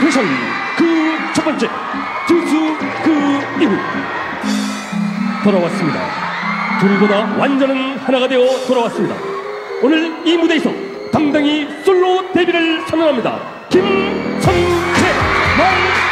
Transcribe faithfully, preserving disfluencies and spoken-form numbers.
세션 그 첫 번째 투수 그 이후 돌아왔습니다. 둘보다 완전한 하나가 되어 돌아왔습니다. 오늘 이 무대에서 당당히 솔로 데뷔를 선언합니다. 김성태 말